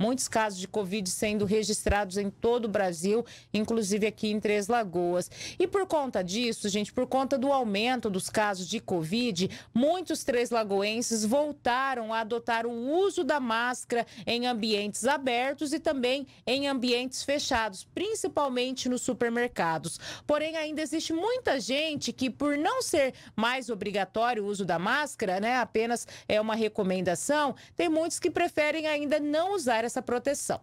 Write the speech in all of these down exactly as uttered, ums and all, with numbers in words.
muitos casos de Covid sendo registrados em todo o Brasil, inclusive aqui em Três Lagoas. E por conta disso, gente, por conta do aumento dos casos de Covid, muitos treslagoenses voltaram a adotar o uso da máscara em ambientes abertos e também em ambientes fechados, principalmente nos supermercados. Porém, ainda existe muita gente que, por não ser mais obrigatório o uso da máscara, né, apenas é uma recomendação, tem muitos que preferem ainda não usar essa proteção.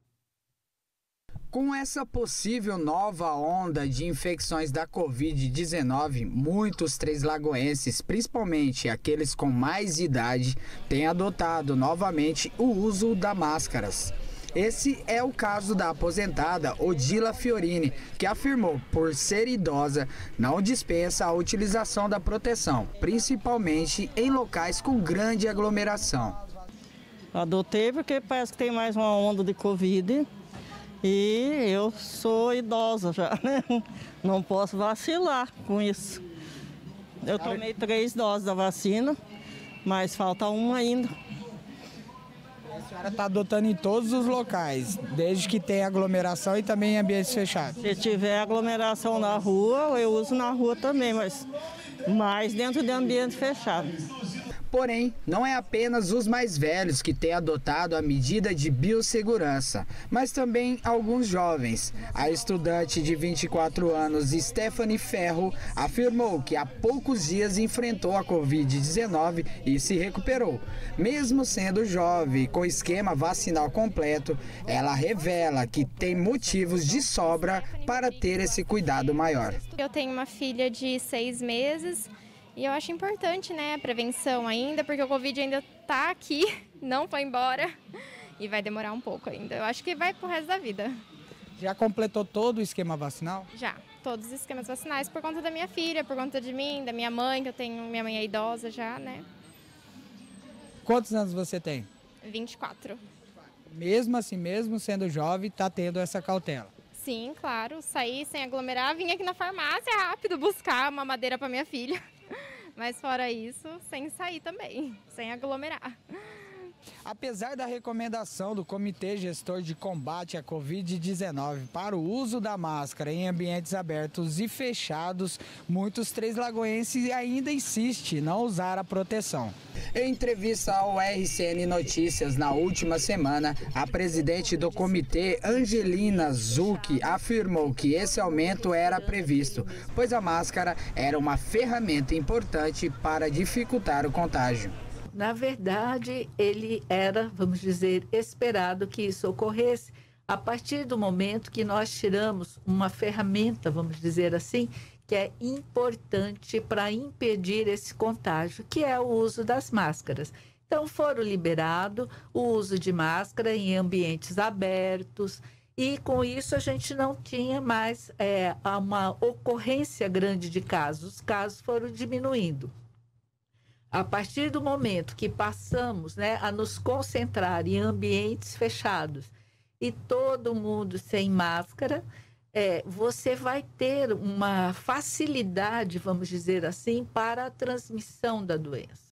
Com essa possível nova onda de infecções da covid dezenove, muitos treslagoenses, principalmente aqueles com mais idade, têm adotado novamente o uso das máscaras. Esse é o caso da aposentada Odila Fiorini, que afirmou, por ser idosa, não dispensa a utilização da proteção, principalmente em locais com grande aglomeração. Adotei porque parece que tem mais uma onda de Covid. E eu sou idosa já, né? Não posso vacilar com isso. Eu tomei três doses da vacina, mas falta uma ainda. A senhora está adotando em todos os locais, desde que tem aglomeração e também em ambientes fechados? Se tiver aglomeração na rua, eu uso na rua também, mas mais dentro de ambiente fechado. Porém, não é apenas os mais velhos que têm adotado a medida de biossegurança, mas também alguns jovens. A estudante de vinte e quatro anos, Stephanie Ferro, afirmou que há poucos dias enfrentou a covid dezenove e se recuperou. Mesmo sendo jovem, com esquema vacinal completo, ela revela que tem motivos de sobra para ter esse cuidado maior. Eu tenho uma filha de seis meses. E eu acho importante, né, a prevenção ainda, porque o Covid ainda está aqui, não foi embora e vai demorar um pouco ainda. Eu acho que vai pro resto da vida. Já completou todo o esquema vacinal? Já, todos os esquemas vacinais por conta da minha filha, por conta de mim, da minha mãe, que eu tenho, minha mãe é idosa já, né? Quantos anos você tem? vinte e quatro. Mesmo assim, mesmo sendo jovem, está tendo essa cautela? Sim, claro, saí sem aglomerar, vim aqui na farmácia rápido buscar uma madeira para minha filha. Mas fora isso, sem sair também, sem aglomerar. Apesar da recomendação do Comitê Gestor de Combate à covid dezenove para o uso da máscara em ambientes abertos e fechados, muitos treslagoenses ainda insistem em não usar a proteção. Em entrevista ao R C N Notícias na última semana, a presidente do comitê, Angelina Zucchi, afirmou que esse aumento era previsto, pois a máscara era uma ferramenta importante para dificultar o contágio. Na verdade, ele era, vamos dizer, esperado que isso ocorresse a partir do momento que nós tiramos uma ferramenta, vamos dizer assim, que é importante para impedir esse contágio, que é o uso das máscaras. Então, foram liberados o uso de máscara em ambientes abertos e, com isso, a gente não tinha mais é, uma ocorrência grande de casos. Os casos foram diminuindo. A partir do momento que passamos, né, a nos concentrar em ambientes fechados e todo mundo sem máscara, é, você vai ter uma facilidade, vamos dizer assim, para a transmissão da doença.